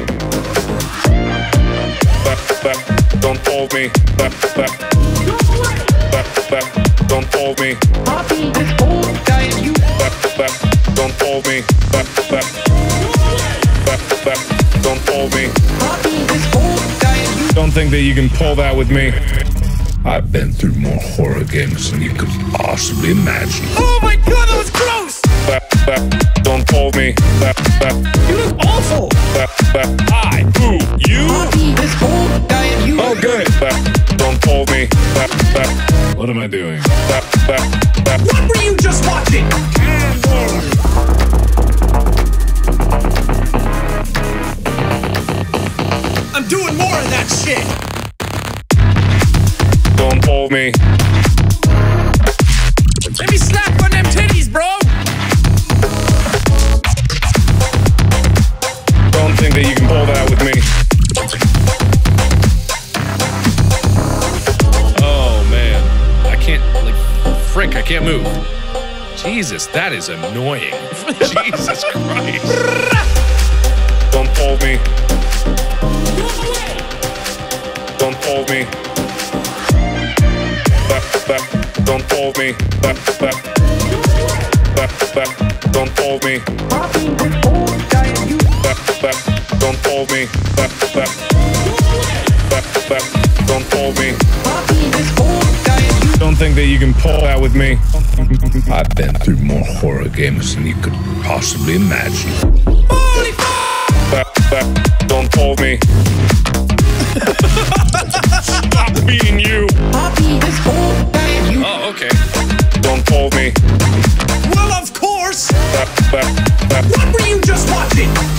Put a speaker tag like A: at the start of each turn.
A: Don't hold me. Don't hold me.
B: Poppy, this old guy and you.
A: Don't hold me. Don't hold me.
B: Poppy, this old guy and you.
A: Don't think that you can pull that with me.
C: I've been through more horror games than you could possibly imagine.
D: Oh my god, that was gross!
A: Don't hold me.
D: You look awful!
A: I. Who? You?
B: Poppy, this old guy and you.
A: Oh, good. Don't hold me. What am I doing?
D: What were you just watching? I'm doing more of that shit!
A: Don't hold me.
D: Let me slap on them titties, bro!
A: Don't think that you can pull that with me.
E: Oh man, I can't, like, frick, I can't move. Jesus, that is annoying. Jesus Christ.
A: Don't hold me. Don't hold me. Don't hold me. Don't hold me.
B: Poppy, this old guy and you.
A: Don't hold me. Don't hold me.
B: Poppy, this old guy and you.
A: Don't think that you can pull that with me.
C: I've been through more horror games than you could possibly imagine.
D: Holy f***!
A: Don't hold me. Stop being you.
B: Poppy, this old guy and you.
E: Oh, okay.
A: Don't hold me.
D: Well, of course! What were you just watching?